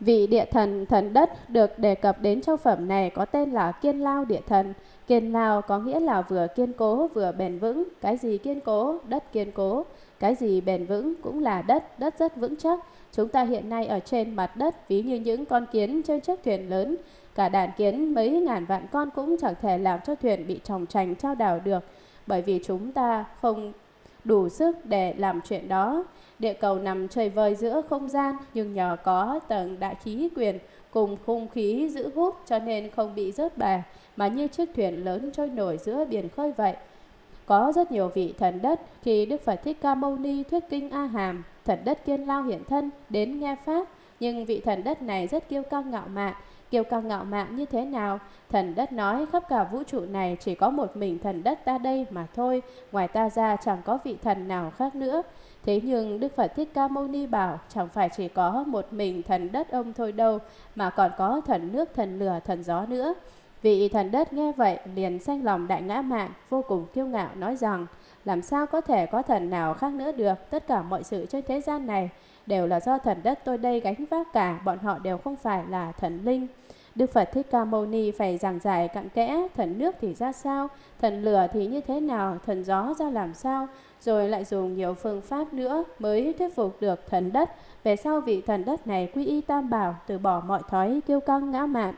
Vị địa thần thần đất được đề cập đến trong phẩm này có tên là Kiên Lao địa thần. Kiên Lao có nghĩa là vừa kiên cố vừa bền vững. Cái gì kiên cố? Đất kiên cố. Cái gì bền vững? Cũng là đất, đất rất vững chắc. Chúng ta hiện nay ở trên mặt đất ví như những con kiến trên chiếc thuyền lớn. Cả đàn kiến mấy ngàn vạn con cũng chẳng thể làm cho thuyền bị tròng trành trao đảo được, bởi vì chúng ta không đủ sức để làm chuyện đó. Địa cầu nằm trời vời giữa không gian, nhưng nhờ có tầng đại khí quyền cùng khung khí giữ hút cho nên không bị rớt bè, mà như chiếc thuyền lớn trôi nổi giữa biển khơi vậy. Có rất nhiều vị thần đất khi Đức Phật Thích Ca Mâu Ni thuyết kinh A Hàm, thần đất Kiên Lao hiện thân đến nghe pháp, nhưng vị thần đất này rất kiêu căng ngạo mạn. Kiêu căng ngạo mạn như thế nào? Thần đất nói khắp cả vũ trụ này chỉ có một mình thần đất ta đây mà thôi, ngoài ta ra chẳng có vị thần nào khác nữa. Thế nhưng Đức Phật Thích Ca Mâu Ni bảo chẳng phải chỉ có một mình thần đất ông thôi đâu, mà còn có thần nước, thần lửa, thần gió nữa. Vị thần đất nghe vậy liền sanh lòng đại ngã mạn, vô cùng kiêu ngạo nói rằng: làm sao có thể có thần nào khác nữa được? Tất cả mọi sự trên thế gian này đều là do thần đất tôi đây gánh vác cả, bọn họ đều không phải là thần linh. Đức Phật Thích Ca Mâu Ni phải giảng giải cặn kẽ thần nước thì ra sao, thần lửa thì như thế nào, thần gió ra làm sao, rồi lại dùng nhiều phương pháp nữa mới thuyết phục được thần đất. Về sau vị thần đất này quy y Tam Bảo, từ bỏ mọi thói kiêu căng ngã mạn.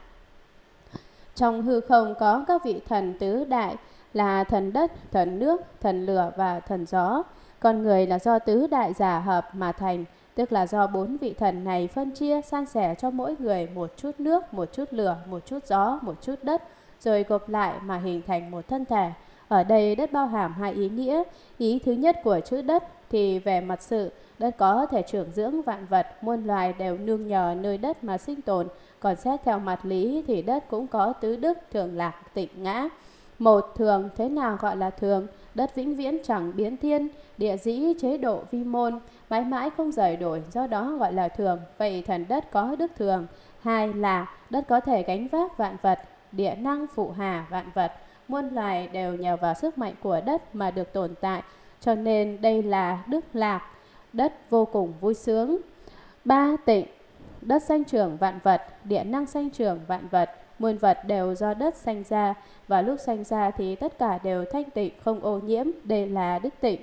Trong hư không có các vị thần tứ đại là thần đất, thần nước, thần lửa và thần gió. Con người là do tứ đại giả hợp mà thành, tức là do bốn vị thần này phân chia san sẻ cho mỗi người một chút nước, một chút lửa, một chút gió, một chút đất, rồi gộp lại mà hình thành một thân thể. Ở đây đất bao hàm hai ý nghĩa. Ý thứ nhất của chữ đất thì về mặt sự, đất có thể trưởng dưỡng vạn vật, muôn loài đều nương nhờ nơi đất mà sinh tồn. Còn xét theo mặt lý thì đất cũng có tứ đức, thường lạc, tịnh, ngã. Một, thường. Thế nào gọi là thường? Đất vĩnh viễn chẳng biến thiên, địa dĩ chế độ vi môn, mãi mãi không rời đổi, do đó gọi là thường. Vậy thần đất có đức thường. Hai là đất có thể gánh vác vạn vật, địa năng phụ hà vạn vật, muôn loài đều nhờ vào sức mạnh của đất mà được tồn tại, cho nên đây là đức lạc, đất vô cùng vui sướng. Ba, tịnh. Đất sanh trưởng vạn vật, địa năng sanh trưởng vạn vật, muôn vật đều do đất sanh ra, và lúc sanh ra thì tất cả đều thanh tịnh, không ô nhiễm, đây là đức tịnh.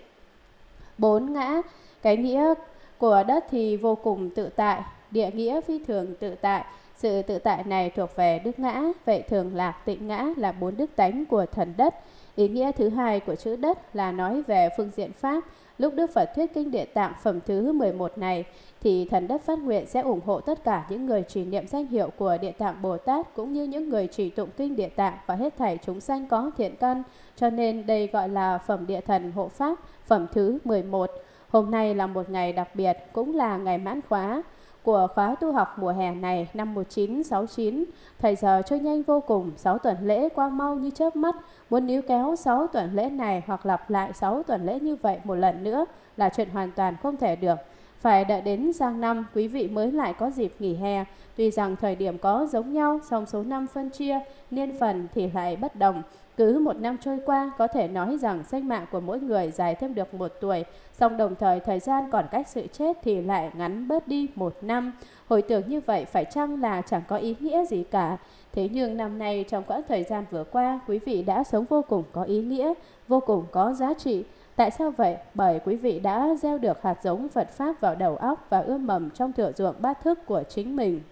Bốn, ngã. Cái nghĩa của đất thì vô cùng tự tại, địa nghĩa phi thường tự tại. Sự tự tại này thuộc về đức ngã. Vậy thường lạc, tịnh, ngã là bốn đức tánh của thần đất. Ý nghĩa thứ hai của chữ đất là nói về phương diện pháp. Lúc Đức Phật thuyết kinh Địa Tạng phẩm thứ 11 này thì thần đất phát nguyện sẽ ủng hộ tất cả những người trì niệm danh hiệu của Địa Tạng Bồ Tát, cũng như những người trì tụng kinh Địa Tạng và hết thảy chúng sanh có thiện căn. Cho nên đây gọi là phẩm địa thần hộ pháp, phẩm thứ 11. Hôm nay là một ngày đặc biệt, cũng là ngày mãn khóa của khóa tu học mùa hè này năm 1969. Thời giờ trôi nhanh vô cùng, 6 tuần lễ qua mau như chớp mắt. Muốn níu kéo 6 tuần lễ này hoặc lặp lại 6 tuần lễ như vậy một lần nữa là chuyện hoàn toàn không thể được. Phải đợi đến sang năm quý vị mới lại có dịp nghỉ hè. Tuy rằng thời điểm có giống nhau, song số năm phân chia, niên phần thì lại bất đồng. Cứ một năm trôi qua, có thể nói rằng sinh mạng của mỗi người dài thêm được 1 tuổi, song đồng thời thời gian còn cách sự chết thì lại ngắn bớt đi 1 năm. Hồi tưởng như vậy phải chăng là chẳng có ý nghĩa gì cả? Thế nhưng năm nay trong quãng thời gian vừa qua, quý vị đã sống vô cùng có ý nghĩa, vô cùng có giá trị. Tại sao vậy? Bởi quý vị đã gieo được hạt giống Phật Pháp vào đầu óc và ươm mầm trong thửa ruộng bát thức của chính mình.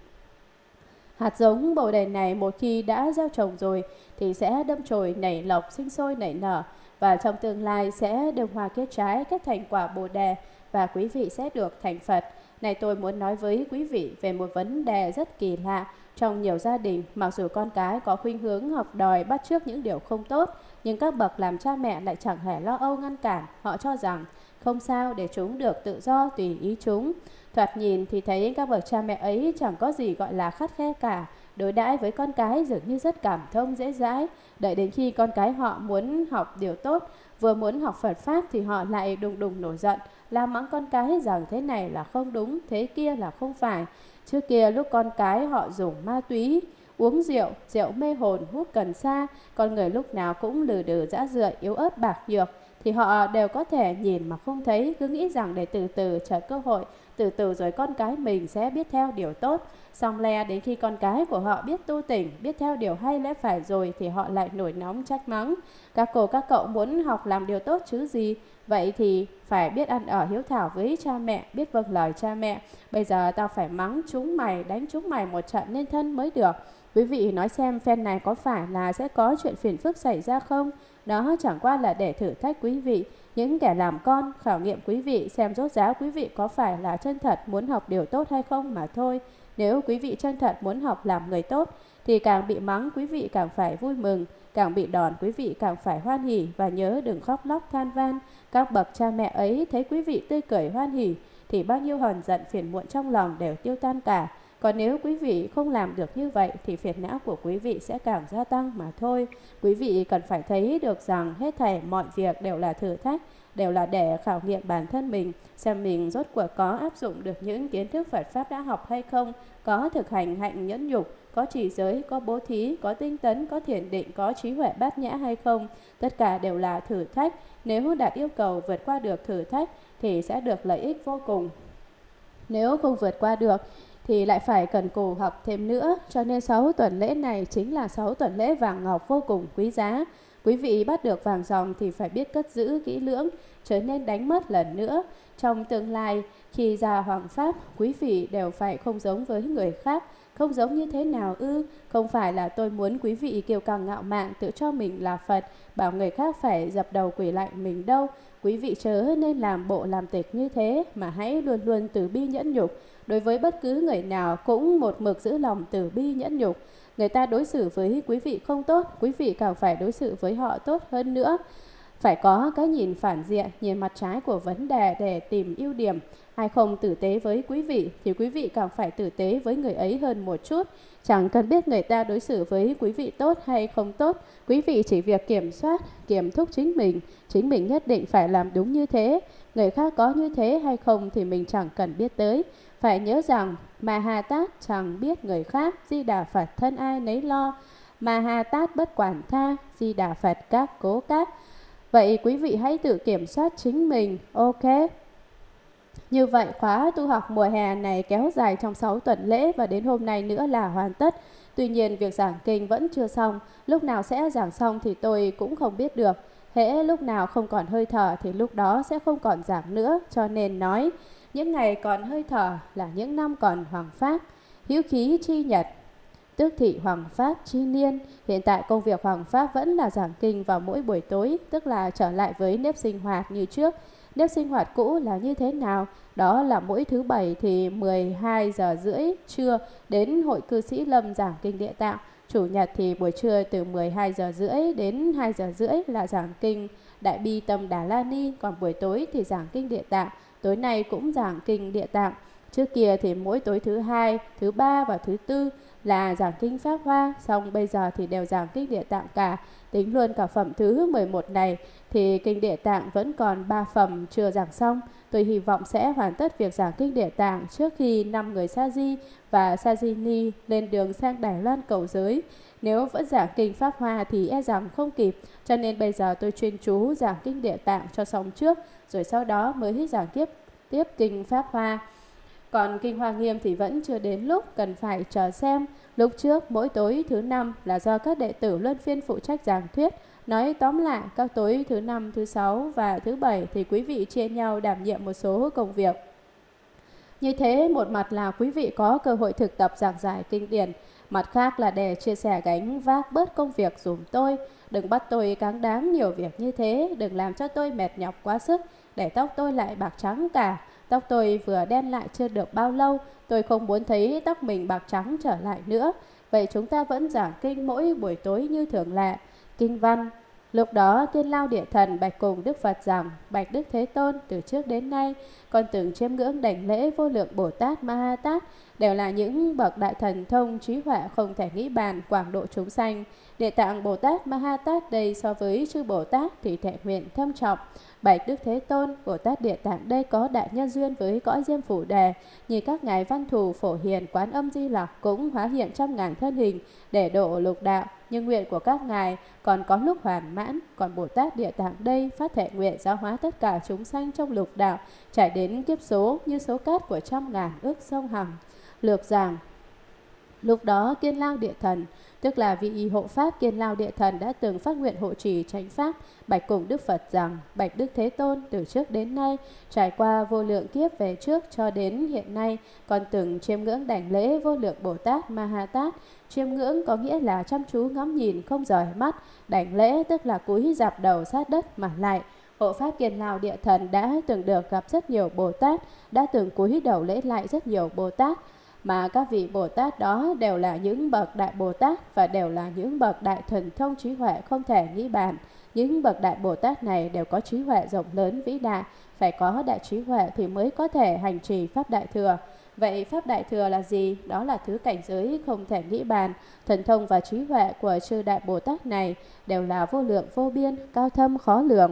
Hạt giống bồ đề này một khi đã gieo trồng rồi thì sẽ đâm chồi nảy lộc, sinh sôi nảy nở, và trong tương lai sẽ được hoa kết trái, kết thành quả bồ đề, và quý vị sẽ được thành Phật. Này tôi muốn nói với quý vị về một vấn đề rất kỳ lạ. Trong nhiều gia đình, mặc dù con cái có khuynh hướng học đòi bắt chước những điều không tốt, nhưng các bậc làm cha mẹ lại chẳng hề lo âu ngăn cản. Họ cho rằng không sao, để chúng được tự do tùy ý chúng. Thoạt nhìn thì thấy các bậc cha mẹ ấy chẳng có gì gọi là khắt khe cả, đối đãi với con cái dường như rất cảm thông dễ dãi. Đợi đến khi con cái họ muốn học điều tốt, vừa muốn học Phật Pháp thì họ lại đùng đùng nổi giận, la mắng con cái rằng thế này là không đúng, thế kia là không phải. Trước kia lúc con cái họ dùng ma túy, uống rượu, rượu mê hồn, hút cần sa, con người lúc nào cũng lừ đừ dã rượi, yếu ớt bạc nhược, thì họ đều có thể nhìn mà không thấy, cứ nghĩ rằng để từ từ chờ cơ hội từ từ rồi con cái mình sẽ biết theo điều tốt. Xong le đến khi con cái của họ biết tu tỉnh, biết theo điều hay lẽ phải rồi thì họ lại nổi nóng trách mắng. Các cô các cậu muốn học làm điều tốt chứ gì? Vậy thì phải biết ăn ở hiếu thảo với cha mẹ, biết vâng lời cha mẹ. Bây giờ tao phải mắng chúng mày, đánh chúng mày một trận nên thân mới được. Quý vị nói xem phen này có phải là sẽ có chuyện phiền phức xảy ra không? Đó chẳng qua là để thử thách quý vị, những kẻ làm con, khảo nghiệm quý vị xem rốt ráo quý vị có phải là chân thật muốn học điều tốt hay không mà thôi. Nếu quý vị chân thật muốn học làm người tốt thì càng bị mắng quý vị càng phải vui mừng, càng bị đòn quý vị càng phải hoan hỉ, và nhớ đừng khóc lóc than van. Các bậc cha mẹ ấy thấy quý vị tươi cười hoan hỉ thì bao nhiêu hờn giận phiền muộn trong lòng đều tiêu tan cả. Còn nếu quý vị không làm được như vậy thì phiền não của quý vị sẽ càng gia tăng mà thôi. Quý vị cần phải thấy được rằng hết thảy mọi việc đều là thử thách, đều là để khảo nghiệm bản thân mình, xem mình rốt cuộc có áp dụng được những kiến thức Phật Pháp đã học hay không, có thực hành hạnh nhẫn nhục, có trì giới, có bố thí, có tinh tấn, có thiền định, có trí huệ bát nhã hay không. Tất cả đều là thử thách. Nếu đạt yêu cầu vượt qua được thử thách thì sẽ được lợi ích vô cùng. Nếu không vượt qua được thì lại phải cần cù học thêm nữa. Cho nên 6 tuần lễ này chính là 6 tuần lễ vàng ngọc vô cùng quý giá. Quý vị bắt được vàng ròng thì phải biết cất giữ kỹ lưỡng, chớ nên đánh mất lần nữa. Trong tương lai, khi ra hoàng pháp, quý vị đều phải không giống với người khác. Không giống như thế nào ư? Không phải là tôi muốn quý vị kiêu căng ngạo mạn tự cho mình là Phật, bảo người khác phải dập đầu quỳ lạy mình đâu. Quý vị chớ nên làm bộ làm tịch như thế, mà hãy luôn luôn từ bi nhẫn nhục. Đối với bất cứ người nào cũng một mực giữ lòng từ bi nhẫn nhục. Người ta đối xử với quý vị không tốt, quý vị càng phải đối xử với họ tốt hơn nữa. Phải có cái nhìn phản diện, nhìn mặt trái của vấn đề để tìm ưu điểm. Ai không tử tế với quý vị thì quý vị càng phải tử tế với người ấy hơn một chút. Chẳng cần biết người ta đối xử với quý vị tốt hay không tốt, quý vị chỉ việc kiểm soát, kiểm thúc chính mình nhất định phải làm đúng như thế. Người khác có như thế hay không thì mình chẳng cần biết tới. Phải nhớ rằng mà Hà Tát chẳng biết người khác, Di Đà Phật thân ai nấy lo. Mà Hà Tát bất quản tha, Di Đà Phật các cố các. Vậy quý vị hãy tự kiểm soát chính mình, ok? Như vậy khóa tu học mùa hè này kéo dài trong 6 tuần lễ và đến hôm nay nữa là hoàn tất. Tuy nhiên việc giảng kinh vẫn chưa xong, lúc nào sẽ giảng xong thì tôi cũng không biết được. Hễ lúc nào không còn hơi thở thì lúc đó sẽ không còn giảng nữa, cho nên nói những ngày còn hơi thở là những năm còn hoàng pháp. Hữu khí chi nhật, tức thị hoàng pháp chi niên. Hiện tại công việc hoàng pháp vẫn là giảng kinh vào mỗi buổi tối, tức là trở lại với nếp sinh hoạt như trước. Nếp sinh hoạt cũ là như thế nào? Đó là mỗi thứ Bảy thì 12 giờ rưỡi trưa đến hội cư sĩ Lâm giảng kinh Địa Tạng. Chủ nhật thì buổi trưa từ 12 giờ rưỡi đến 2 giờ rưỡi là giảng kinh Đại Bi Tâm Đà La Ni. Còn buổi tối thì giảng kinh Địa Tạng. Tối nay cũng giảng kinh Địa Tạng. Trước kia thì mỗi tối thứ Hai, thứ Ba và thứ Tư là giảng kinh Pháp Hoa. Xong bây giờ thì đều giảng kinh Địa Tạng cả. Tính luôn cả phẩm thứ 11 này thì kinh Địa Tạng vẫn còn 3 phẩm chưa giảng xong. Tôi hy vọng sẽ hoàn tất việc giảng kinh Địa Tạng trước khi 5 người Sa Di và Sa Di Ni lên đường sang Đài Loan cầu giới. Nếu vẫn giảng kinh Pháp Hoa thì e rằng không kịp, cho nên bây giờ tôi chuyên chú giảng kinh Địa Tạng cho xong trước, rồi sau đó mới giảng tiếp kinh Pháp Hoa. Còn kinh Hoa Nghiêm thì vẫn chưa đến lúc, cần phải chờ xem. Lúc trước mỗi tối thứ Năm là do các đệ tử luân phiên phụ trách giảng thuyết. Nói tóm lại, các tối thứ Năm, thứ Sáu và thứ Bảy thì quý vị chia nhau đảm nhiệm một số công việc. Như thế một mặt là quý vị có cơ hội thực tập giảng giải kinh điển, mặt khác là để chia sẻ gánh vác bớt công việc dùm tôi. Đừng bắt tôi cáng đáng nhiều việc như thế, đừng làm cho tôi mệt nhọc quá sức, để tóc tôi lại bạc trắng cả. Tóc tôi vừa đen lại chưa được bao lâu, tôi không muốn thấy tóc mình bạc trắng trở lại nữa. Vậy chúng ta vẫn giảng kinh mỗi buổi tối như thường lệ. Kinh văn. Lúc đó Tiên Lao Địa Thần bạch cùng Đức Phật rằng: Bạch Đức Thế Tôn, từ trước đến nay con từng chiêm ngưỡng đảnh lễ vô lượng Bồ Tát Ma Ha Tát, đều là những bậc đại thần thông trí huệ không thể nghĩ bàn, quảng độ chúng sanh. Địa Tạng Bồ Tát Ma Ha Tát đây so với chư Bồ Tát thì thệ nguyện thâm trọng. Bạch Đức Thế Tôn, Bồ Tát Địa Tạng đây có đại nhân duyên với cõi Diêm Phủ Đề, như các ngài Văn Thù, Phổ Hiền, Quán Âm, Di Lặc cũng hóa hiện trăm ngàn thân hình để độ lục đạo. Nhưng nguyện của các ngài còn có lúc hoàn mãn, còn Bồ Tát Địa Tạng đây phát thệ nguyện giáo hóa tất cả chúng sanh trong lục đạo, trải đến kiếp số như số cát của trăm ngàn ức sông Hằng. Lược giảng: lúc đó Kiên Lao Địa Thần, tức là vị hộ pháp Kiên Lao Địa Thần đã từng phát nguyện hộ trì chánh pháp, bạch cùng Đức Phật rằng: bạch Đức Thế Tôn, từ trước đến nay, trải qua vô lượng kiếp về trước cho đến hiện nay, con từng chiêm ngưỡng đảnh lễ vô lượng Bồ Tát Ma Ha Tát. Chiêm ngưỡng có nghĩa là chăm chú ngắm nhìn không rời mắt, đảnh lễ tức là cúi rạp đầu sát đất mà lại. Hộ pháp Kiên Lao Địa Thần đã từng được gặp rất nhiều Bồ Tát, đã từng cúi đầu lễ lại rất nhiều Bồ Tát, mà các vị Bồ Tát đó đều là những bậc đại Bồ Tát và đều là những bậc đại thần thông trí huệ không thể nghĩ bàn. Những bậc đại Bồ Tát này đều có trí huệ rộng lớn vĩ đại, phải có đại trí huệ thì mới có thể hành trì pháp đại thừa. Vậy pháp đại thừa là gì? Đó là thứ cảnh giới không thể nghĩ bàn. Thần thông và trí huệ của chư đại Bồ Tát này đều là vô lượng vô biên, cao thâm khó lường,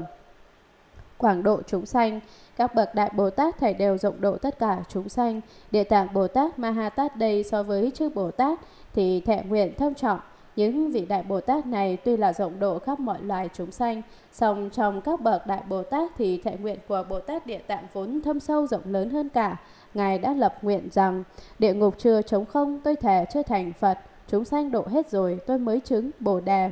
quảng độ chúng sanh. Các bậc đại Bồ Tát thảy đều rộng độ tất cả chúng sanh. Địa Tạng Bồ Tát Ma Ha Tát đây so với chư Bồ Tát thì thệ nguyện thâm trọng. Những vị đại Bồ Tát này tuy là rộng độ khắp mọi loài chúng sanh, song trong các bậc đại Bồ Tát thì thệ nguyện của Bồ Tát Địa Tạng vốn thâm sâu rộng lớn hơn cả. Ngài đã lập nguyện rằng: địa ngục chưa trống không, tôi thề chưa thành Phật. Chúng sanh độ hết rồi, tôi mới chứng Bồ Đề.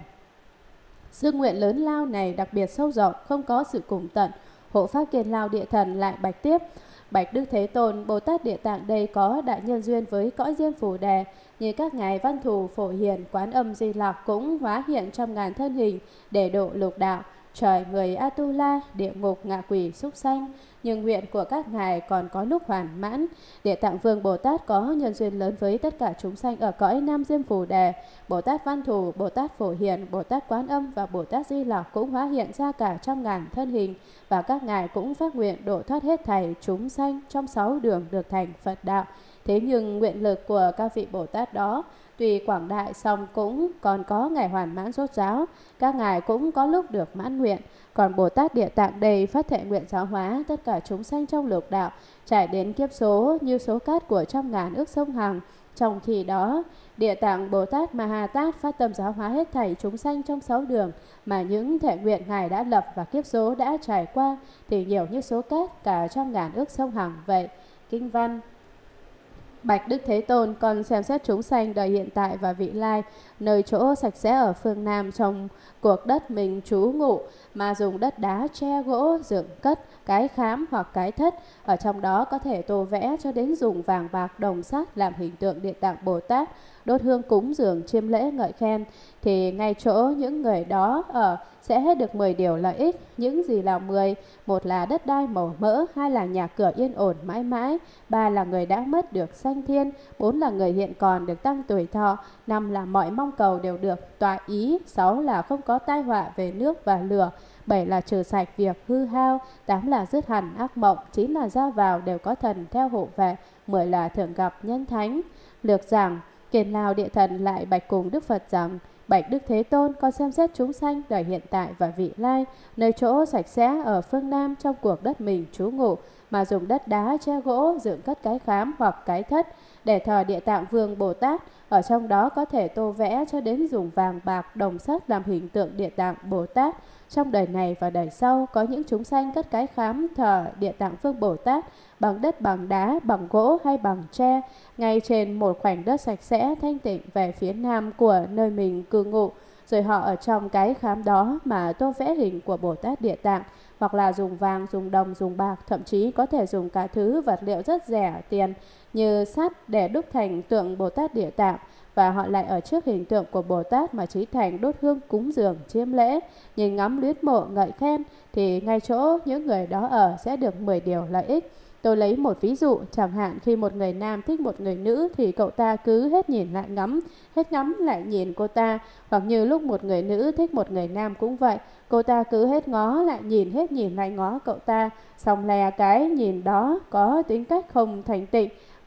Dương nguyện lớn lao này đặc biệt sâu rộng, không có sự cùng tận. Hộ pháp Kiên Lao Địa Thần lại bạch tiếp: bạch Đức Thế Tôn, Bồ Tát Địa Tạng đây có đại nhân duyên với cõi Diêm Phủ Đề, như các ngài Văn Thù, Phổ Hiền, Quán Âm, Di Lặc cũng hóa hiện trăm ngàn thân hình để độ lục đạo, trời, người, Atula, địa ngục, ngạ quỷ, súc sanh. Nhưng nguyện của các ngài còn có lúc hoàn mãn. Địa Tạng Vương Bồ Tát có nhân duyên lớn với tất cả chúng sanh ở cõi Nam Diêm Phủ Đề. Bồ Tát Văn Thù, Bồ Tát Phổ Hiền, Bồ Tát Quán Âm và Bồ Tát Di Lặc cũng hóa hiện ra cả trăm ngàn thân hình, và các ngài cũng phát nguyện độ thoát hết thảy chúng sanh trong 6 đường được thành Phật đạo. Thế nhưng nguyện lực của các vị Bồ Tát đó tuy quảng đại song cũng còn có ngày hoàn mãn rốt ráo, các ngài cũng có lúc được mãn nguyện. Còn Bồ Tát Địa Tạng đây phát thệ nguyện giáo hóa tất cả chúng sanh trong lục đạo, trải đến kiếp số như số cát của trăm ngàn ức sông Hằng. Trong khi đó, Địa Tạng Bồ Tát Ma Ha Tát phát tâm giáo hóa hết thảy chúng sanh trong 6 đường, mà những thệ nguyện ngài đã lập và kiếp số đã trải qua thì nhiều như số cát cả trăm ngàn ức sông Hằng vậy. Kinh văn: bạch Đức Thế Tôn, con xem xét chúng sanh đời hiện tại và vị lai, nơi chỗ sạch sẽ ở phương Nam trong cuộc đất mình trú ngụ, mà dùng đất đá, tre, gỗ, dựng cất, cái khám hoặc cái thất. Ở trong đó có thể tô vẽ cho đến dùng vàng bạc đồng sắt làm hình tượng Địa Tạng Bồ Tát, đốt hương cúng dường, chiêm lễ ngợi khen. Thì ngay chỗ những người đó ở sẽ hết được 10 điều lợi ích. Những gì là 10? Một là đất đai màu mỡ, hai là nhà cửa yên ổn mãi mãi, ba là người đã mất được sanh thiên, bốn là người hiện còn được tăng tuổi thọ, năm là mọi mong cầu đều được tọa ý, sáu là không có tai họa về nước và lửa, 7 là trừ sạch việc hư hao, 8 là dứt hẳn ác mộng, 9 là ra vào đều có thần theo hộ vệ, 10 là thường gặp nhân thánh. Lược giảng: Kiên Lao Địa Thần lại bạch cùng Đức Phật rằng: bạch Đức Thế Tôn, con xem xét chúng sanh đời hiện tại và vị lai, nơi chỗ sạch sẽ ở phương Nam trong cuộc đất mình trú ngụ, mà dùng đất đá, tre, gỗ dựng cất cái khám hoặc cái thất để thờ Địa Tạng Vương Bồ Tát. Ở trong đó có thể tô vẽ cho đến dùng vàng bạc đồng sắt làm hình tượng Địa Tạng Bồ Tát. Trong đời này và đời sau có những chúng sanh cất cái khám thờ Địa Tạng Vương Bồ Tát bằng đất, bằng đá, bằng gỗ hay bằng tre, ngay trên một khoảnh đất sạch sẽ thanh tịnh về phía nam của nơi mình cư ngụ. Rồi họ ở trong cái khám đó mà tô vẽ hình của Bồ Tát Địa Tạng, hoặc là dùng vàng, dùng đồng, dùng bạc, thậm chí có thể dùng cả thứ vật liệu rất rẻ tiền như sắt để đúc thành tượng Bồ Tát Địa Tạng, và họ lại ở trước hình tượng của Bồ Tát mà chí thành đốt hương cúng dường chiêm lễ, nhìn ngắm luyến mộ ngợi khen, thì ngay chỗ những người đó ở sẽ được 10 điều lợi ích. Tôi lấy một ví dụ, chẳng hạn khi một người nam thích một người nữ thì cậu ta cứ hết nhìn lại ngắm, hết ngắm lại nhìn cô ta. Hoặc như lúc một người nữ thích một người nam cũng vậy, cô ta cứ hết ngó lại nhìn, hết nhìn lại ngó cậu ta. Xong lè cái nhìn đó có tính cách không thành tịnh,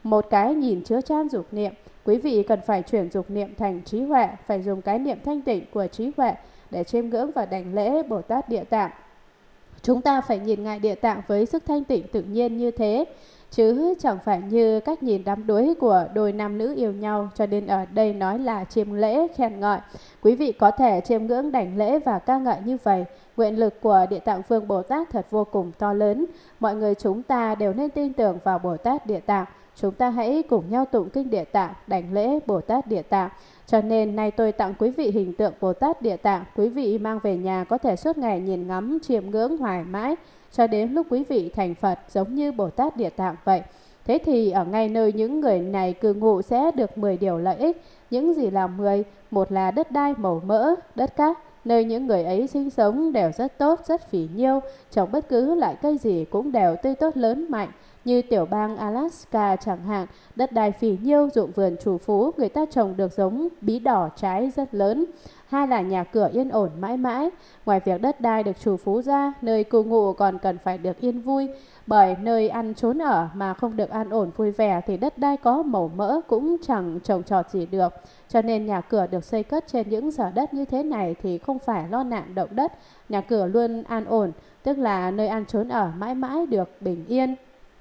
một cái nhìn chứa chan dục niệm. Quý vị cần phải chuyển dục niệm thành trí huệ, phải dùng cái niệm thanh tịnh của trí huệ để chiêm ngưỡng và đảnh lễ Bồ Tát Địa Tạng. Chúng ta phải nhìn Ngài Địa Tạng với sức thanh tịnh tự nhiên như thế, chứ chẳng phải như cách nhìn đắm đuối của đôi nam nữ yêu nhau. Cho nên ở đây nói là chiêm lễ khen ngợi. Quý vị có thể chiêm ngưỡng đảnh lễ và ca ngợi như vậy. Nguyện lực của Địa Tạng Vương Bồ Tát thật vô cùng to lớn. Mọi người chúng ta đều nên tin tưởng vào Bồ Tát Địa Tạng. Chúng ta hãy cùng nhau tụng kinh Địa Tạng, đảnh lễ Bồ Tát Địa Tạng. Cho nên nay tôi tặng quý vị hình tượng Bồ Tát Địa Tạng. Quý vị mang về nhà có thể suốt ngày nhìn ngắm, chiêm ngưỡng hoài mãi, cho đến lúc quý vị thành Phật giống như Bồ Tát Địa Tạng vậy. Thế thì ở ngay nơi những người này cư ngụ sẽ được 10 điều lợi ích. Những gì là 10? Một là đất đai màu mỡ, đất cát. Nơi những người ấy sinh sống đều rất tốt, rất phỉ nhiêu. Trồng bất cứ loại cây gì cũng đều tươi tốt lớn mạnh. Như tiểu bang Alaska chẳng hạn, đất đai phỉ nhiêu, ruộng vườn trù phú, người ta trồng được giống bí đỏ trái rất lớn. Hai là nhà cửa yên ổn mãi mãi. Ngoài việc đất đai được trù phú ra, nơi cư ngụ còn cần phải được yên vui. Bởi nơi ăn trốn ở mà không được an ổn vui vẻ thì đất đai có màu mỡ cũng chẳng trồng trọt gì được. Cho nên nhà cửa được xây cất trên những sở đất như thế này thì không phải lo nạn động đất. Nhà cửa luôn an ổn, tức là nơi ăn trốn ở mãi mãi được bình yên.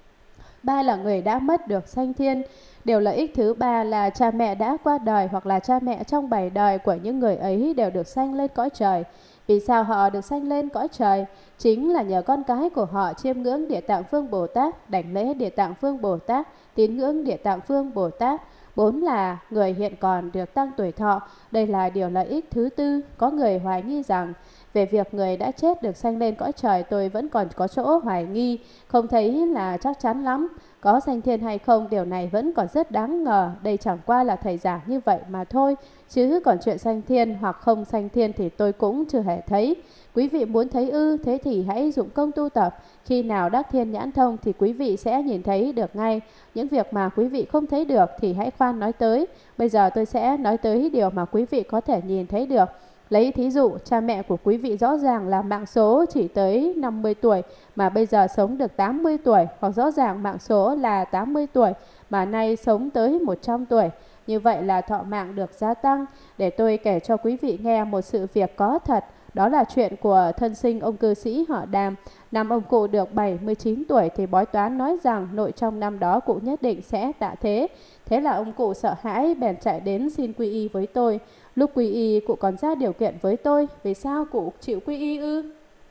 Ba là người đã mất được sanh thiên. Điều lợi ích thứ ba là cha mẹ đã qua đời hoặc là cha mẹ trong 7 đời của những người ấy đều được sanh lên cõi trời. Vì sao họ được sanh lên cõi trời? Chính là nhờ con cái của họ chiêm ngưỡng Địa Tạng Vương Bồ Tát, đảnh lễ Địa Tạng Vương Bồ Tát, tín ngưỡng Địa Tạng Vương Bồ Tát. 4 là người hiện còn được tăng tuổi thọ. Đây là điều lợi ích thứ tư. Có người hoài nghi rằng về việc người đã chết được sanh lên cõi trời tôi vẫn còn có chỗ hoài nghi, không thấy là chắc chắn lắm. Có sanh thiên hay không điều này vẫn còn rất đáng ngờ. Đây chẳng qua là thầy giảng như vậy mà thôi, chứ còn chuyện sanh thiên hoặc không sanh thiên thì tôi cũng chưa hề thấy. Quý vị muốn thấy ư? Thế thì hãy dụng công tu tập. Khi nào đắc thiên nhãn thông thì quý vị sẽ nhìn thấy được ngay. Những việc mà quý vị không thấy được thì hãy khoan nói tới. Bây giờ tôi sẽ nói tới điều mà quý vị có thể nhìn thấy được. Lấy thí dụ, cha mẹ của quý vị rõ ràng là mạng số chỉ tới 50 tuổi mà bây giờ sống được 80 tuổi, hoặc rõ ràng mạng số là 80 tuổi mà nay sống tới 100 tuổi. Như vậy là thọ mạng được gia tăng. Để tôi kể cho quý vị nghe một sự việc có thật. Đó là chuyện của thân sinh ông cư sĩ họ Đàm. Năm ông cụ được 79 tuổi thì bói toán nói rằng nội trong năm đó cụ nhất định sẽ tạ thế. Thế là ông cụ sợ hãi bèn chạy đến xin quy y với tôi. Lúc quy y cụ còn ra điều kiện với tôi. Vì sao cụ chịu quy y ư?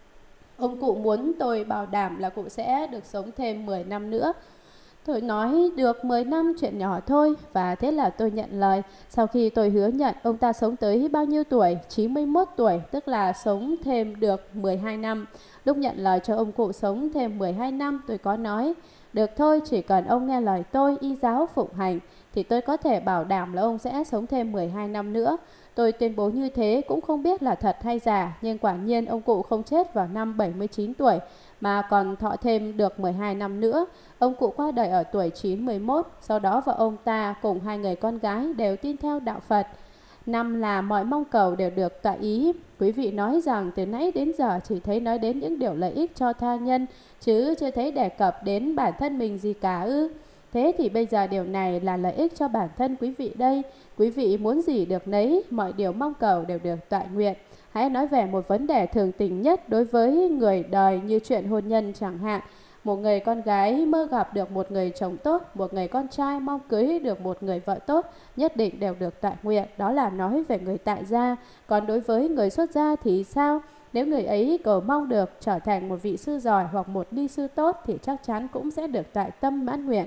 Ông cụ muốn tôi bảo đảm là cụ sẽ được sống thêm 10 năm nữa. Tôi nói được 10 năm chuyện nhỏ thôi. Và thế là tôi nhận lời. Sau khi tôi hứa nhận, ông ta sống tới bao nhiêu tuổi? 91 tuổi, tức là sống thêm được 12 năm. Lúc nhận lời cho ông cụ sống thêm 12 năm, tôi có nói được thôi, chỉ cần ông nghe lời tôi, y giáo phụng hành thì tôi có thể bảo đảm là ông sẽ sống thêm 12 năm nữa. Tôi tuyên bố như thế cũng không biết là thật hay giả, nhưng quả nhiên ông cụ không chết vào năm 79 tuổi mà còn thọ thêm được 12 năm nữa. Ông cụ qua đời ở tuổi 91, sau đó vợ ông ta cùng 2 người con gái đều tin theo đạo Phật. 5 là mọi mong cầu đều được tọa ý. Quý vị nói rằng từ nãy đến giờ chỉ thấy nói đến những điều lợi ích cho tha nhân, chứ chưa thấy đề cập đến bản thân mình gì cả ư? Thế thì bây giờ điều này là lợi ích cho bản thân quý vị đây. Quý vị muốn gì được nấy, mọi điều mong cầu đều được tọa nguyện. Hãy nói về một vấn đề thường tình nhất đối với người đời như chuyện hôn nhân chẳng hạn. Một người con gái mơ gặp được một người chồng tốt, một người con trai mong cưới được một người vợ tốt, nhất định đều được tọa nguyện. Đó là nói về người tại gia. Còn đối với người xuất gia thì sao? Nếu người ấy cầu mong được trở thành một vị sư giỏi hoặc một ni sư tốt thì chắc chắn cũng sẽ được tại tâm mãn nguyện.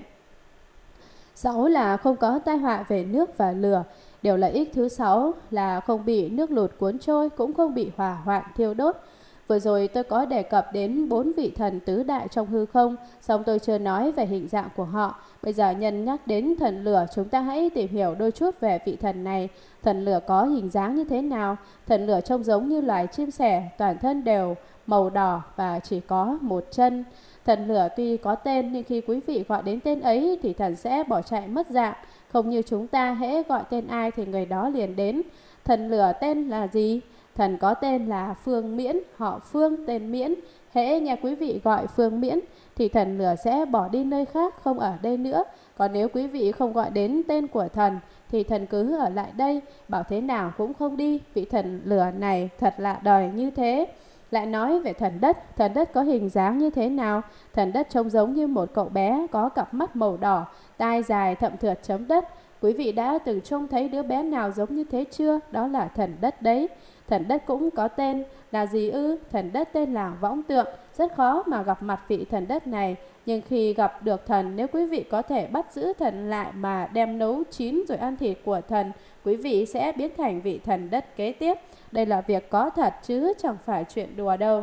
6 là không có tai họa về nước và lửa. Điều lợi ích thứ 6 là không bị nước lụt cuốn trôi, cũng không bị hỏa hoạn thiêu đốt. Vừa rồi tôi có đề cập đến 4 vị thần tứ đại trong hư không, song tôi chưa nói về hình dạng của họ. Bây giờ nhân nhắc đến thần lửa, chúng ta hãy tìm hiểu đôi chút về vị thần này. Thần lửa có hình dáng như thế nào? Thần lửa trông giống như loài chim sẻ, toàn thân đều màu đỏ và chỉ có một chân. Thần lửa tuy có tên nhưng khi quý vị gọi đến tên ấy thì thần sẽ bỏ chạy mất dạng. Không như chúng ta hễ gọi tên ai thì người đó liền đến. Thần lửa tên là gì? Thần có tên là Phương Miễn, họ Phương tên Miễn. Hễ nghe quý vị gọi Phương Miễn thì thần lửa sẽ bỏ đi nơi khác, không ở đây nữa. Còn nếu quý vị không gọi đến tên của thần thì thần cứ ở lại đây, bảo thế nào cũng không đi. Vị thần lửa này thật lạ đời như thế. Lại nói về thần đất có hình dáng như thế nào? Thần đất trông giống như một cậu bé có cặp mắt màu đỏ, tai dài thậm thượt chấm đất. Quý vị đã từng trông thấy đứa bé nào giống như thế chưa? Đó là thần đất đấy. Thần đất cũng có tên là gì ư? Thần đất tên là Võng Tượng. Rất khó mà gặp mặt vị thần đất này. Nhưng khi gặp được thần, nếu quý vị có thể bắt giữ thần lại mà đem nấu chín rồi ăn thịt của thần, quý vị sẽ biến thành vị thần đất kế tiếp. Đây là việc có thật chứ chẳng phải chuyện đùa đâu.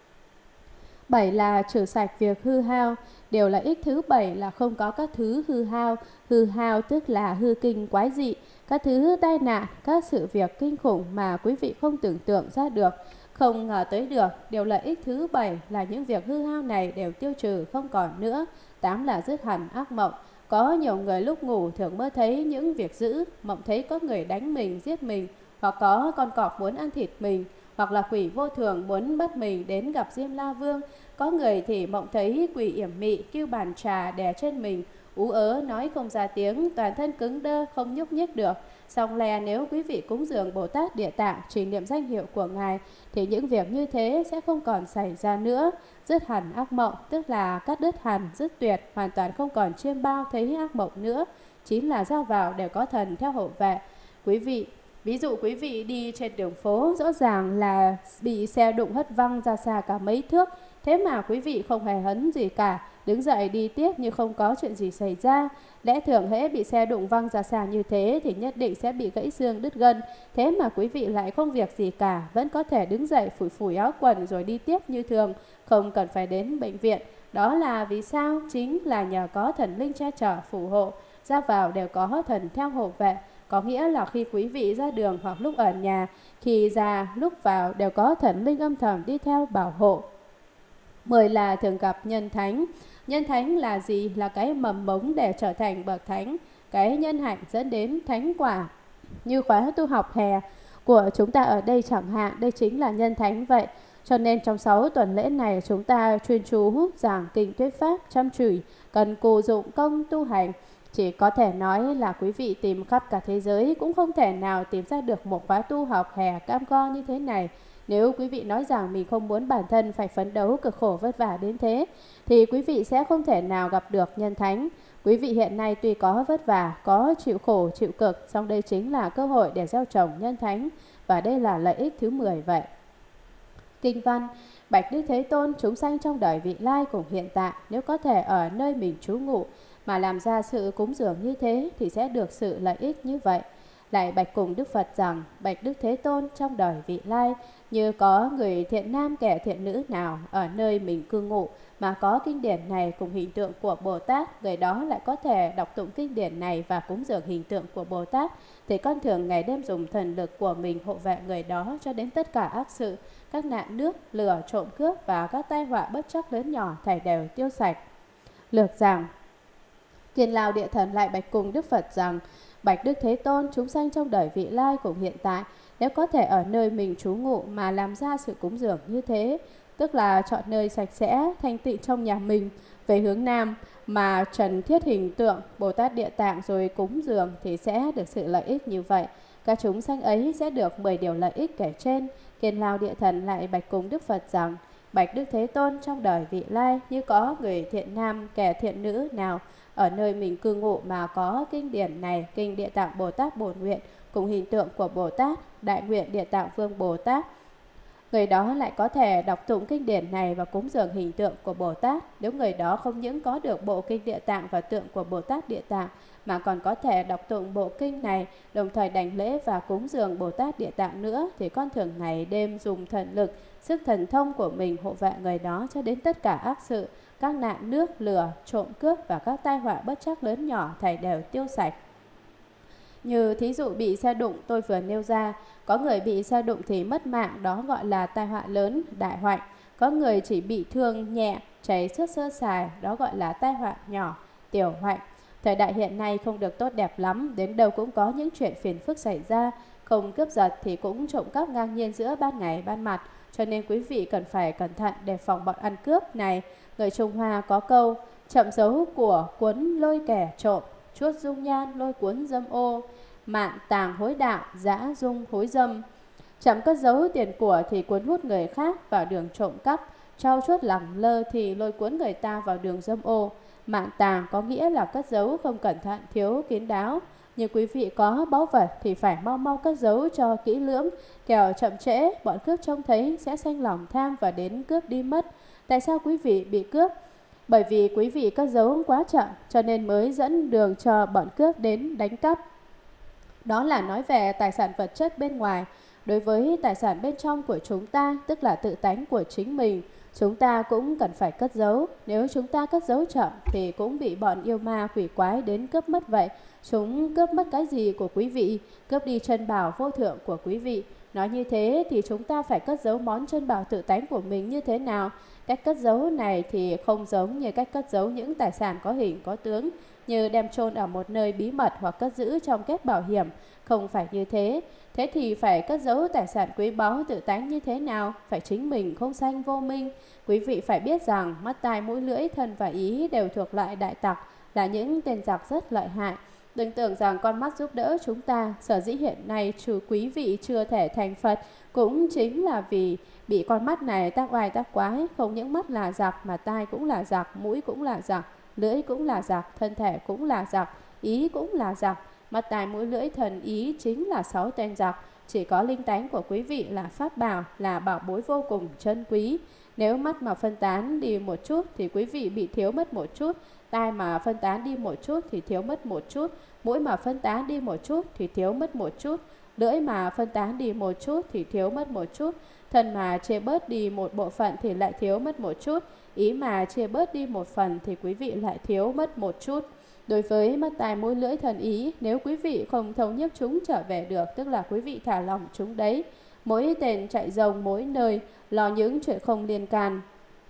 7 là trừ sạch việc hư hao. Điều lợi ích thứ 7 là không có các thứ hư hao. Hư hao tức là hư kinh quái dị, các thứ tai nạn, các sự việc kinh khủng mà quý vị không tưởng tượng ra được, không ngờ tới được. Điều lợi ích thứ 7 là những việc hư hao này đều tiêu trừ không còn nữa. 8 là dứt hẳn ác mộng. Có nhiều người lúc ngủ thường mơ thấy những việc dữ, mộng thấy có người đánh mình, giết mình, hoặc có con cọp muốn ăn thịt mình, hoặc là quỷ vô thường muốn bắt mình đến gặp Diêm La Vương. Có người thì mộng thấy quỷ yểm mị kêu bàn trà đè trên mình, ú ớ nói không ra tiếng, toàn thân cứng đơ không nhúc nhích được. Song le nếu quý vị cúng dường Bồ Tát Địa Tạng, trì niệm danh hiệu của Ngài thì những việc như thế sẽ không còn xảy ra nữa. Dứt hẳn ác mộng tức là cắt đứt hẳn, dứt tuyệt, hoàn toàn không còn chiêm bao thấy ác mộng nữa. 9 là ra vào đều có thần theo hộ vệ. Ví dụ quý vị đi trên đường phố, rõ ràng là bị xe đụng hất văng ra xa cả mấy thước, thế mà quý vị không hề hấn gì cả, đứng dậy đi tiếp như không có chuyện gì xảy ra. Lẽ thường hễ bị xe đụng văng ra xa như thế thì nhất định sẽ bị gãy xương đứt gân, thế mà quý vị lại không việc gì cả, vẫn có thể đứng dậy phủi phủi áo quần rồi đi tiếp như thường, không cần phải đến bệnh viện. Đó là vì sao? Chính là nhờ có thần linh che chở phù hộ, ra vào đều có thần theo hộ vệ. Có nghĩa là khi quý vị ra đường hoặc lúc ở nhà, khi ra lúc vào đều có thần linh âm thầm đi theo bảo hộ. 10 là thường gặp nhân thánh. Nhân thánh là gì? Là cái mầm mống để trở thành bậc thánh, cái nhân hạnh dẫn đến thánh quả. Như khóa tu học hè của chúng ta ở đây chẳng hạn, đây chính là nhân thánh vậy. Cho nên trong 6 tuần lễ này chúng ta chuyên chú giảng kinh thuyết pháp, chăm chỉ, cần cù dụng công tu hành. Chỉ có thể nói là quý vị tìm khắp cả thế giới cũng không thể nào tìm ra được một khóa tu học hè cam go như thế này. Nếu quý vị nói rằng mình không muốn bản thân phải phấn đấu cực khổ vất vả đến thế, thì quý vị sẽ không thể nào gặp được nhân thánh. Quý vị hiện nay tuy có vất vả, có chịu khổ, chịu cực, song đây chính là cơ hội để gieo trồng nhân thánh. Và đây là lợi ích thứ 10 vậy. Kinh văn: Bạch Đức Thế Tôn, chúng sanh trong đời vị lai cùng hiện tại, nếu có thể ở nơi mình trú ngụ mà làm ra sự cúng dường như thế thì sẽ được sự lợi ích như vậy. Lại bạch cùng Đức Phật rằng: Bạch Đức Thế Tôn, trong đời vị lai, như có người thiện nam kẻ thiện nữ nào ở nơi mình cư ngụ mà có kinh điển này cùng hình tượng của Bồ Tát, người đó lại có thể đọc tụng kinh điển này và cúng dường hình tượng của Bồ Tát, thì con thường ngày đêm dùng thần lực của mình hộ vệ người đó cho đến tất cả ác sự, các nạn nước, lửa, trộm cướp và các tai họa bất trắc lớn nhỏ thảy đều tiêu sạch. Lược giảng: Kiền Lao Địa Thần lại bạch cùng Đức Phật rằng: Bạch Đức Thế Tôn, chúng sanh trong đời vị lai cùng hiện tại, nếu có thể ở nơi mình trú ngụ mà làm ra sự cúng dường như thế, tức là chọn nơi sạch sẽ, thanh tịnh trong nhà mình, về hướng Nam mà trần thiết hình tượng Bồ Tát Địa Tạng rồi cúng dường thì sẽ được sự lợi ích như vậy. Các chúng sanh ấy sẽ được 10 điều lợi ích kể trên. Kiền Lao Địa Thần lại bạch cùng Đức Phật rằng: Bạch Đức Thế Tôn, trong đời vị lai, như có người thiện nam kẻ thiện nữ nào ở nơi mình cư ngụ mà có kinh điển này, kinh Địa Tạng Bồ Tát Bổn Nguyện cùng hình tượng của Bồ Tát, Đại Nguyện Địa Tạng Vương Bồ Tát, người đó lại có thể đọc tụng kinh điển này và cúng dường hình tượng của Bồ Tát. Nếu người đó không những có được bộ kinh Địa Tạng và tượng của Bồ Tát Địa Tạng, mà còn có thể đọc tụng bộ kinh này, đồng thời đảnh lễ và cúng dường Bồ Tát Địa Tạng nữa, thì con thường ngày đêm dùng thần lực, sức thần thông của mình hộ vệ người đó cho đến tất cả ác sự, các nạn nước, lửa, trộm cướp và các tai họa bất trắc lớn nhỏ thảy đều tiêu sạch. Như thí dụ bị xe đụng tôi vừa nêu ra, có người bị xe đụng thì mất mạng, đó gọi là tai họa lớn, đại hoại. Có người chỉ bị thương nhẹ, cháy xước sơ sài, đó gọi là tai họa nhỏ, tiểu hoại. Thời đại hiện nay không được tốt đẹp lắm, đến đâu cũng có những chuyện phiền phức xảy ra, không cướp giật thì cũng trộm cắp ngang nhiên giữa ban ngày ban mặt, cho nên quý vị cần phải cẩn thận đề phòng bọn ăn cướp này. Người Trung Hoa có câu: chậm dấu của cuốn lôi kẻ trộm, chuốt dung nhan lôi cuốn dâm ô, mạn tàng hối đạo, dã dung hối dâm. Chậm cất giấu tiền của thì cuốn hút người khác vào đường trộm cắp, trau chuốt lẳng lơ thì lôi cuốn người ta vào đường dâm ô. Mạn tàng có nghĩa là cất giấu không cẩn thận, thiếu kín đáo. Như quý vị có báu vật thì phải mau mau cất giấu cho kỹ lưỡng, kẻo chậm trễ bọn cướp trông thấy sẽ sanh lòng tham và đến cướp đi mất. Tại sao quý vị bị cướp? Bởi vì quý vị cất giấu quá chậm cho nên mới dẫn đường cho bọn cướp đến đánh cắp. Đó là nói về tài sản vật chất bên ngoài. Đối với tài sản bên trong của chúng ta, tức là tự tánh của chính mình, chúng ta cũng cần phải cất giấu. Nếu chúng ta cất giấu chậm thì cũng bị bọn yêu ma quỷ quái đến cướp mất vậy. Chúng cướp mất cái gì của quý vị? Cướp đi chân bảo vô thượng của quý vị. Nói như thế thì chúng ta phải cất giấu món chân bảo tự tánh của mình như thế nào? Cách cất giấu này thì không giống như cách cất giấu những tài sản có hình có tướng, như đem chôn ở một nơi bí mật hoặc cất giữ trong kết bảo hiểm. Không phải như thế. Thế thì phải cất giấu tài sản quý báu tự tánh như thế nào? Phải chính mình không sanh vô minh. Quý vị phải biết rằng mắt tai mũi lưỡi thân và ý đều thuộc loại đại tặc, là những tên giặc rất lợi hại. Đừng tưởng rằng con mắt giúp đỡ chúng ta. Sở dĩ hiện nay trừ quý vị chưa thể thành Phật cũng chính là vì bị con mắt này tác oai tác quái. Không những mắt là giặc mà tai cũng là giặc, mũi cũng là giặc, lưỡi cũng là giặc, thân thể cũng là giặc, ý cũng là giặc. Mắt tai mũi lưỡi thần ý chính là 6 tên giặc. Chỉ có linh tánh của quý vị là pháp bảo, là bảo bối vô cùng chân quý. Nếu mắt mà phân tán đi một chút thì quý vị bị thiếu mất một chút. Tai mà phân tán đi một chút thì thiếu mất một chút. Mũi mà phân tán đi một chút thì thiếu mất một chút. Lưỡi mà phân tán đi một chút thì thiếu mất một chút. Thân mà chia bớt đi một bộ phận thì lại thiếu mất một chút. Ý mà chia bớt đi một phần thì quý vị lại thiếu mất một chút. Đối với mắt tai mũi lưỡi thần ý, nếu quý vị không thống nhất chúng trở về được, tức là quý vị thả lỏng chúng đấy. Mỗi tên chạy rồng mỗi nơi, lo những chuyện không liên can.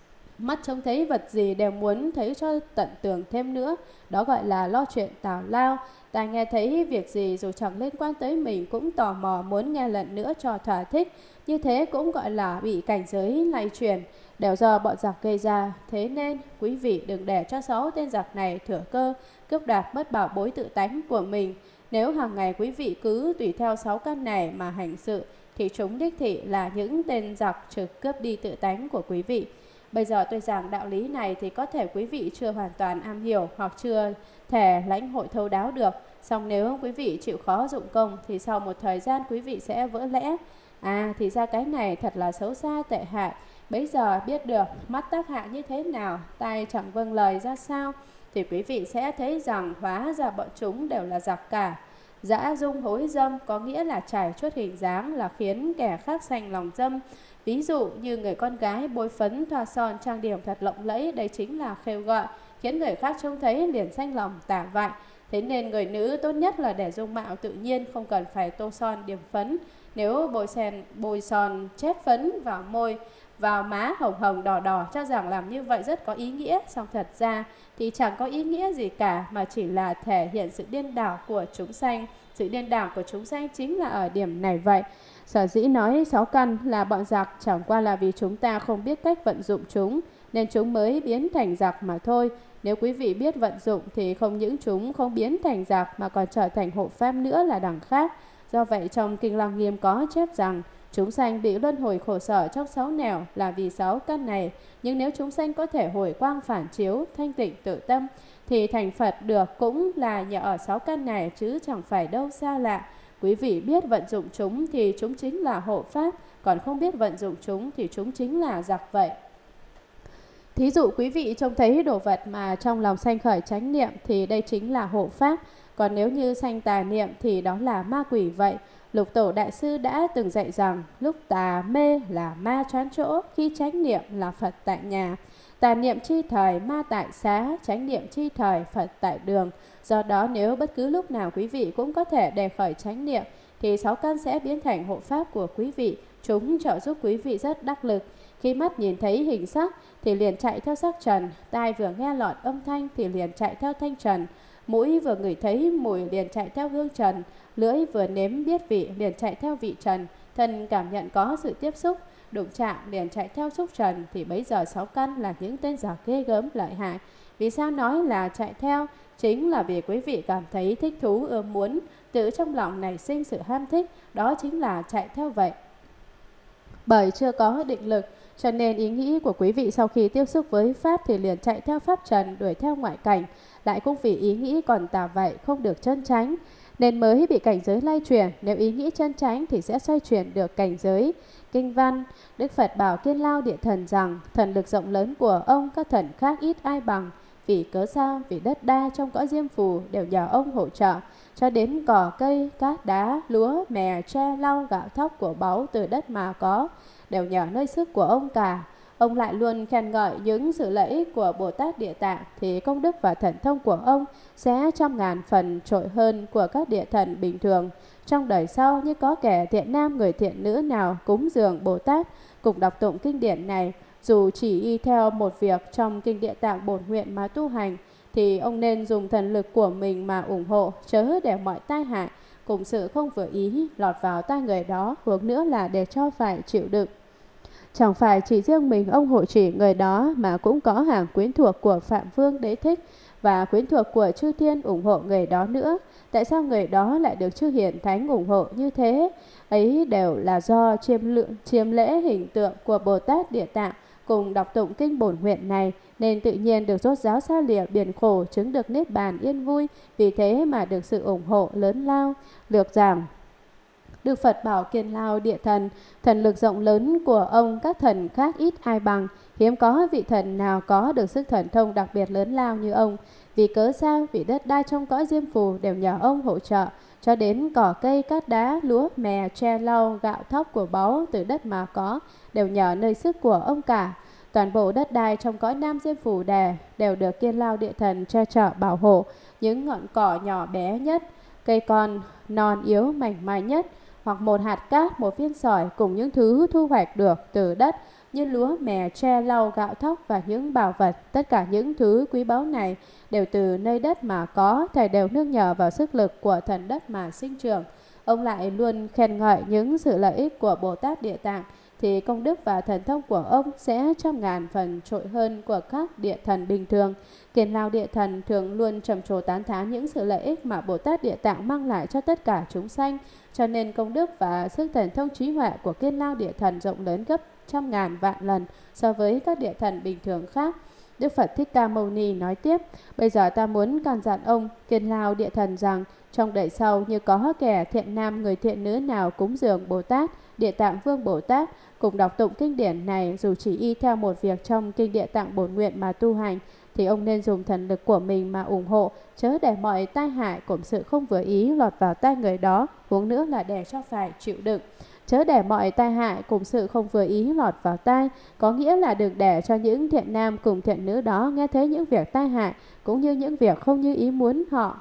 Mắt trông thấy vật gì đều muốn thấy cho tận tường thêm nữa. Đó gọi là lo chuyện tào lao. Tai nghe thấy việc gì dù chẳng liên quan tới mình cũng tò mò muốn nghe lần nữa cho thỏa thích. Như thế cũng gọi là bị cảnh giới lay truyền, đều do bọn giặc gây ra. Thế nên quý vị đừng để cho 6 tên giặc này thừa cơ cướp đoạt mất bảo bối tự tánh của mình. Nếu hàng ngày quý vị cứ tùy theo 6 căn này mà hành sự thì chúng đích thị là những tên giặc trực cướp đi tự tánh của quý vị. Bây giờ tôi giảng đạo lý này thì có thể quý vị chưa hoàn toàn am hiểu hoặc chưa thể lãnh hội thấu đáo được. Song nếu quý vị chịu khó dụng công thì sau một thời gian quý vị sẽ vỡ lẽ. À thì ra cái này thật là xấu xa tệ hại. Bây giờ biết được mắt tác hại như thế nào, tai chẳng vâng lời ra sao, thì quý vị sẽ thấy rằng hóa ra bọn chúng đều là giặc cả. Dã dung hối dâm có nghĩa là trải chuốt hình dáng, là khiến kẻ khác sanh lòng dâm. Ví dụ như người con gái bôi phấn thoa son trang điểm thật lộng lẫy, đây chính là khêu gợi, khiến người khác trông thấy liền sanh lòng tả vại. Thế nên người nữ tốt nhất là để dung mạo tự nhiên, không cần phải tô son điểm phấn. Nếu bôi son chét phấn vào môi, vào má hồng hồng đỏ đỏ cho rằng làm như vậy rất có ý nghĩa, song thật ra thì chẳng có ý nghĩa gì cả, mà chỉ là thể hiện sự điên đảo của chúng sanh. Sự điên đảo của chúng sanh chính là ở điểm này vậy. Sở dĩ nói 6 căn là bọn giặc chẳng qua là vì chúng ta không biết cách vận dụng chúng, nên chúng mới biến thành giặc mà thôi. Nếu quý vị biết vận dụng thì không những chúng không biến thành giặc mà còn trở thành hộ pháp nữa là đằng khác. Do vậy trong Kinh Lăng Nghiêm có chép rằng chúng sanh bị luân hồi khổ sở trong 6 nẻo là vì 6 căn này. Nhưng nếu chúng sanh có thể hồi quang phản chiếu, thanh tịnh tự tâm thì thành Phật được cũng là nhờ ở 6 căn này chứ chẳng phải đâu xa lạ. Quý vị biết vận dụng chúng thì chúng chính là hộ pháp, còn không biết vận dụng chúng thì chúng chính là giặc vậy. Thí dụ quý vị trông thấy đồ vật mà trong lòng sanh khởi chánh niệm thì đây chính là hộ pháp. Còn nếu như sanh tà niệm thì đó là ma quỷ vậy. Lục Tổ Đại Sư đã từng dạy rằng lúc tà mê là ma choán chỗ, khi chánh niệm là Phật tại nhà. Tà niệm chi thời, ma tại xá, chánh niệm chi thời, Phật tại đường. Do đó nếu bất cứ lúc nào quý vị cũng có thể đề khởi chánh niệm thì 6 căn sẽ biến thành hộ pháp của quý vị. Chúng trợ giúp quý vị rất đắc lực. Khi mắt nhìn thấy hình sắc thì liền chạy theo sắc trần, tai vừa nghe lọt âm thanh thì liền chạy theo thanh trần, mũi vừa ngửi thấy mùi liền chạy theo hương trần, lưỡi vừa nếm biết vị liền chạy theo vị trần, thân cảm nhận có sự tiếp xúc, đụng chạm liền chạy theo xúc trần. Thì bấy giờ 6 căn là những tên giặc ghê gớm lợi hại. Vì sao nói là chạy theo? Chính là vì quý vị cảm thấy thích thú ưa muốn, tự trong lòng nảy sinh sự ham thích, đó chính là chạy theo vậy. Bởi chưa có định lực, cho nên ý nghĩ của quý vị sau khi tiếp xúc với Pháp thì liền chạy theo Pháp trần, đuổi theo ngoại cảnh. Lại cũng vì ý nghĩ còn tà vậy, không được chân chánh, nên mới bị cảnh giới lay chuyển. Nếu ý nghĩ chân chánh thì sẽ xoay chuyển được cảnh giới kinh văn. Đức Phật bảo Kiên Lao Địa Thần rằng thần lực rộng lớn của ông các thần khác ít ai bằng. Vì cớ sao? Vì đất đai trong cõi Diêm Phù đều nhờ ông hỗ trợ, cho đến cỏ cây, cát đá, lúa, mè, tre, lau, gạo thóc của báu từ đất mà có, đều nhờ nơi sức của ông cả. Ông lại luôn khen ngợi những sự lợi ích của Bồ Tát Địa Tạng, thì công đức và thần thông của ông sẽ trăm ngàn phần trội hơn của các địa thần bình thường. Trong đời sau, như có kẻ thiện nam người thiện nữ nào cúng dường Bồ Tát cùng đọc tụng kinh điển này, dù chỉ y theo một việc trong kinh Địa Tạng Bổn Nguyện mà tu hành, thì ông nên dùng thần lực của mình mà ủng hộ, chớ để mọi tai hại cùng sự không vừa ý lọt vào tai người đó, hướng nữa là để cho phải chịu đựng. Chẳng phải chỉ riêng mình ông hộ trì người đó, mà cũng có hàng quyến thuộc của Phạm Vương Đế Thích và quyến thuộc của chư thiên ủng hộ người đó nữa. Tại sao người đó lại được chư hiền thánh ủng hộ như thế? Ấy đều là do chiêm lễ hình tượng của Bồ Tát Địa Tạng cùng đọc tụng kinh Bổn Nguyện này, nên tự nhiên được rốt ráo xa lìa biển khổ, chứng được niết bàn yên vui. Vì thế mà được sự ủng hộ lớn lao. Lược giảng, Đức Phật bảo Kiên Lao Địa Thần, thần lực rộng lớn của ông các thần khác ít ai bằng. Hiếm có vị thần nào có được sức thần thông đặc biệt lớn lao như ông. Vì cớ sao? Vì đất đai trong cõi Diêm Phù đều nhờ ông hỗ trợ, cho đến cỏ cây, cát đá, lúa, mè, tre, lau, gạo thóc của báu từ đất mà có, đều nhờ nơi sức của ông cả. Toàn bộ đất đai trong cõi Nam Diêm Phù đều được Kiên Lao Địa Thần che chở bảo hộ. Những ngọn cỏ nhỏ bé nhất, cây con non yếu mảnh mai nhất, hoặc một hạt cát, một viên sỏi cùng những thứ thu hoạch được từ đất như lúa, mè, tre, lau, gạo thóc và những bảo vật, tất cả những thứ quý báu này đều từ nơi đất mà có, thầy đều nương nhờ vào sức lực của thần đất mà sinh trưởng. Ông lại luôn khen ngợi những sự lợi ích của Bồ Tát Địa Tạng, thì công đức và thần thông của ông sẽ trăm ngàn phần trội hơn của các địa thần bình thường. Kiên Lao Địa Thần thường luôn trầm trồ tán thán những sự lợi ích mà Bồ Tát Địa Tạng mang lại cho tất cả chúng sanh, cho nên công đức và sức thần thông trí huệ của Kiên Lao Địa Thần rộng lớn gấp trăm ngàn vạn lần so với các địa thần bình thường khác. Đức Phật Thích Ca Mâu Ni nói tiếp, bây giờ ta muốn căn dặn ông Kiên Lao Địa Thần rằng trong đời sau, như có kẻ thiện nam người thiện nữ nào cúng dường Bồ Tát Địa Tạng Vương Bồ Tát cùng đọc tụng kinh điển này, dù chỉ y theo một việc trong kinh Địa Tạng Bổn Nguyện mà tu hành, thì ông nên dùng thần lực của mình mà ủng hộ, chớ để mọi tai hại cùng sự không vừa ý lọt vào tai người đó, huống nữa là để cho phải chịu đựng. Chớ để mọi tai hại cùng sự không vừa ý lọt vào tai, có nghĩa là đừng để cho những thiện nam cùng thiện nữ đó nghe thấy những việc tai hại cũng như những việc không như ý muốn họ.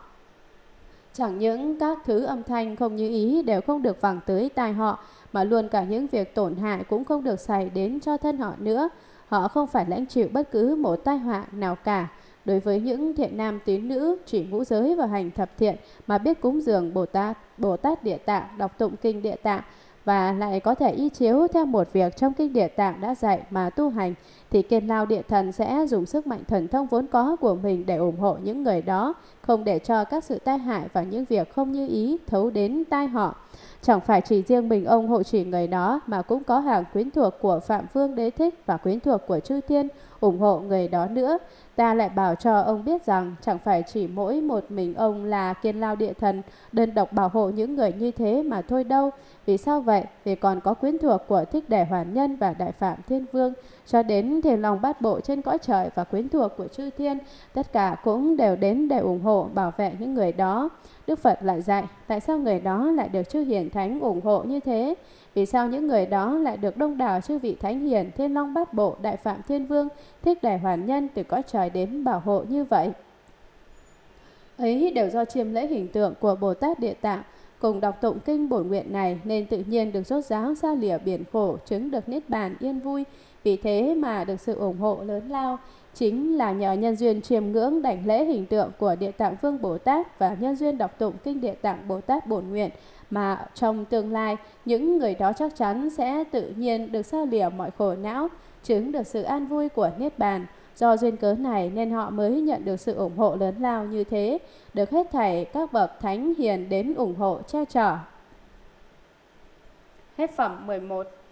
Chẳng những các thứ âm thanh không như ý đều không được vẳng tới tai họ, mà luôn cả những việc tổn hại cũng không được xảy đến cho thân họ nữa. Họ không phải lãnh chịu bất cứ một tai họa nào cả. Đối với những thiện nam tín nữ chỉ ngũ giới và hành thập thiện mà biết cúng dường Bồ Tát Địa Tạng, đọc tụng kinh Địa Tạng và lại có thể y chiếu theo một việc trong kinh Địa Tạng đã dạy mà tu hành, thì Kiên Lao Địa Thần sẽ dùng sức mạnh thần thông vốn có của mình để ủng hộ những người đó, không để cho các sự tai hại và những việc không như ý thấu đến tai họ. Chẳng phải chỉ riêng mình ông hộ trì người đó, mà cũng có hàng quyến thuộc của Phạm Vương Đế Thích và quyến thuộc của chư thiên ủng hộ người đó nữa. Ta lại bảo cho ông biết rằng chẳng phải chỉ mỗi một mình ông là Kiên Lao Địa Thần đơn độc bảo hộ những người như thế mà thôi đâu. Vì sao vậy? Vì còn có quyến thuộc của Thích Đề Hoàn Nhân và Đại Phạm Thiên Vương, cho đến Thiền Long Bát Bộ trên cõi trời và quyến thuộc của chư thiên, tất cả cũng đều đến để ủng hộ bảo vệ những người đó. Đức Phật lại dạy, tại sao người đó lại được chư hiền thánh ủng hộ như thế? Vì sao những người đó lại được đông đảo chư vị thánh hiền, Thiên Long Bát Bộ, Đại Phạm Thiên Vương, Thích Đề Hoàn Nhân từ cõi trời đến bảo hộ như vậy? Ấy đều do chiêm lễ hình tượng của Bồ Tát Địa Tạng cùng đọc tụng kinh Bổn Nguyện này, nên tự nhiên được rốt ráo xa lìa biển khổ, chứng được niết bàn yên vui. Vì thế mà được sự ủng hộ lớn lao, chính là nhờ nhân duyên chiêm ngưỡng đảnh lễ hình tượng của Địa Tạng Vương Bồ Tát và nhân duyên đọc tụng kinh Địa Tạng Bồ Tát Bổn Nguyện, mà trong tương lai những người đó chắc chắn sẽ tự nhiên được xa lìa mọi khổ não, chứng được sự an vui của niết bàn. Do duyên cớ này nên họ mới nhận được sự ủng hộ lớn lao như thế, được hết thảy các bậc thánh hiền đến ủng hộ che chở. Hết phẩm 11.